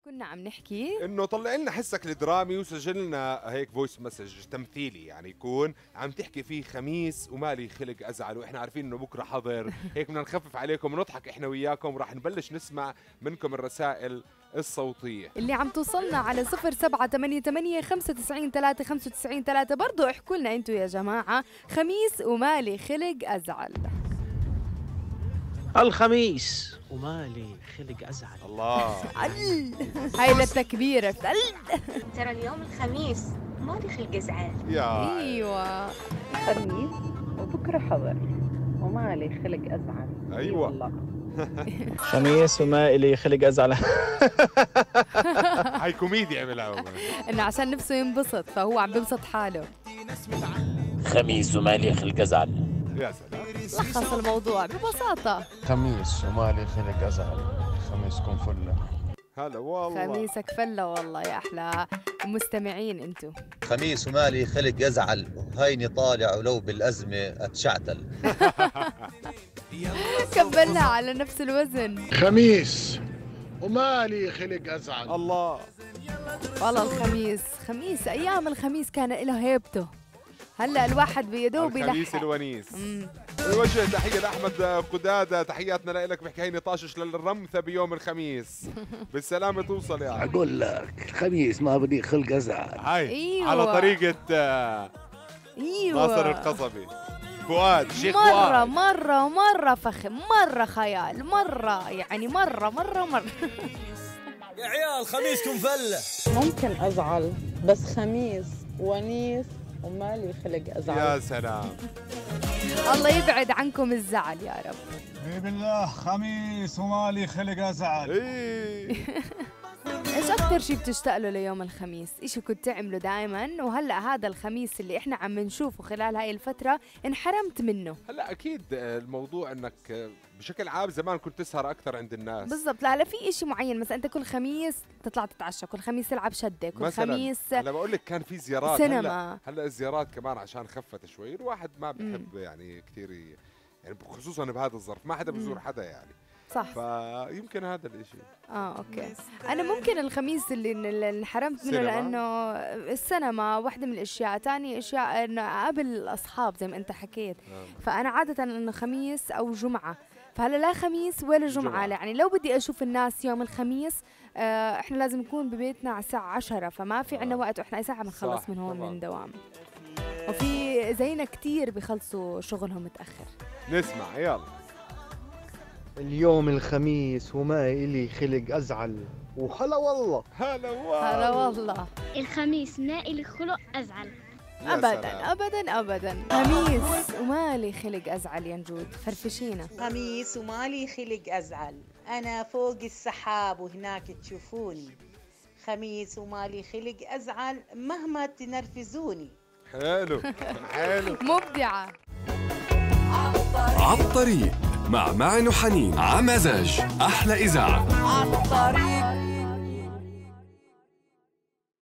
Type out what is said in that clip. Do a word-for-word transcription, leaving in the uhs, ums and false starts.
كنا عم نحكي انه طلع لنا حسك الدرامي وسجل لنا هيك فويس مسج تمثيلي، يعني يكون عم تحكي فيه خميس ومالي خلق ازعل، واحنا عارفين انه بكره حظر، هيك بدنا نخفف عليكم ونضحك احنا وياكم، وراح نبلش نسمع منكم الرسائل الصوتيه اللي عم توصلنا على صفر سبعة ثمانية ثمانية خمسة تسعين ثلاثة خمسة وتسعين ثلاثة. برضو احكوا لنا انتم يا جماعه، خميس ومالي خلق ازعل. الخميس ومالي خلق ازعل. الله هاي للتكبيره. ترى اليوم الخميس مالي خلق ازعل. يا ايوه خميس وبكره حظر ومالي خلق ازعل. ايوه والله. خميس وما إلي خلق ازعل. هاي كوميديا عملها انه عشان نفسه ينبسط فهو عم بيبسط حاله. خميس ومالي خلق ازعل. يا سلام، لخص الموضوع ببساطه. خميس ومالي خلق ازعل، خميسكم فله. هلا والله خميسك فله والله يا احلى مستمعين انتو. خميس ومالي خلق ازعل، وهيني طالع ولو بالازمه اتشعتل. كملنا على نفس الوزن. خميس ومالي خلق ازعل. الله والله الخميس خميس ايام الخميس كان له هيبته. هلا الواحد بيدوب الخميس يلحق. الونيس. مم. وجه تحيه لاحمد قداده، تحياتنا لك، بحكي هيني طاشش للرمثه بيوم الخميس. بالسلامه توصل يا عم. اقول لك الخميس ما بدي خلق ازعل. هاي أيوة. على طريقه آه ايوه ناصر القصبي. فؤاد شيخ مرة فؤاد. مرة مرة فخم، مرة خيال، مرة يعني مرة مرة مرة. يا عيال خميسكم فله. ممكن ازعل بس خميس ونيس ومالي خلق ازعل. يا سلام، الله يبعد عنكم الزعل يا رب. اي بالله خميس ومالي خلق ازعل. ايه ايش اكثر شيء بتشتاق له ليوم الخميس؟ اشي كنت تعمله دائما وهلا هذا الخميس اللي احنا عم نشوفه خلال هاي الفترة انحرمت منه. هلا اكيد الموضوع انك بشكل عام زمان كنت تسهر اكثر عند الناس. بالضبط. لا لا في اشي معين، مثلا انت كل خميس تطلع تتعشى، كل خميس تلعب شدة، كل مثلاً خميس هلا بقول لك كان في زيارات. سينما. هلا هلا الزيارات كمان عشان خفت شوي، الواحد ما بحب يعني كثير ي- يعني خصوصا بهذا الظرف ما حدا بزور حدا يعني. صح. فيمكن هذا الاشي. اه اوكي. انا ممكن الخميس اللي اللي انحرمت منه سينما. لانه السينما واحدة من الاشياء، ثاني اشياء انه اقابل الاصحاب زي ما انت حكيت. آه. فانا عادة انه خميس او جمعة، فهلا لا خميس ولا جمعة, جمعة. يعني لو بدي اشوف الناس يوم الخميس آه احنا لازم نكون ببيتنا على الساعة عشرة، فما في عنا آه. وقت واحنا اي ساعة بنخلص صح، من هون طبعاً. من الدوام. وفي زينا كتير بخلصوا شغلهم متأخر. نسمع يلا. اليوم الخميس وما إلي خلق أزعل، وهلا والله. هلا والله. هلا والله. الخميس ما إلي خلق ازعل. يا ابدا سلام. ابدا ابدا. خميس ومالي خلق ازعل يا نجود، فرفشينا. خميس ومالي خلق أزعل، أنا فوق السحاب وهناك تشوفوني. خميس ومالي خلق أزعل مهما تنرفزوني. حلو حلو. مبدعة. عالطريق مع معن وحنين عمزاج أحلى إذاعة. عالطريق